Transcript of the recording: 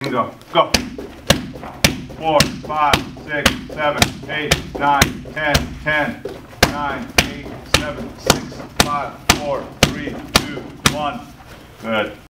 Go. Go. 4, 5, 6, 7, 8, 9, 10, 10, 9, 8, 7, 6, 5, 4, 3, 2, 1. Good.